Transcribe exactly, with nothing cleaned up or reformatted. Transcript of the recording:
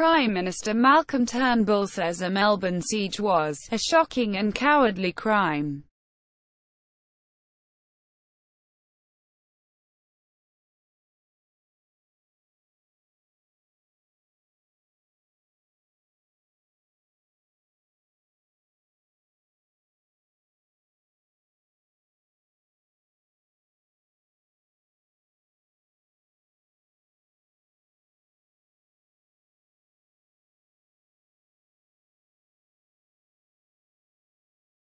Prime Minister Malcolm Turnbull says a Melbourne siege was a shocking and cowardly crime.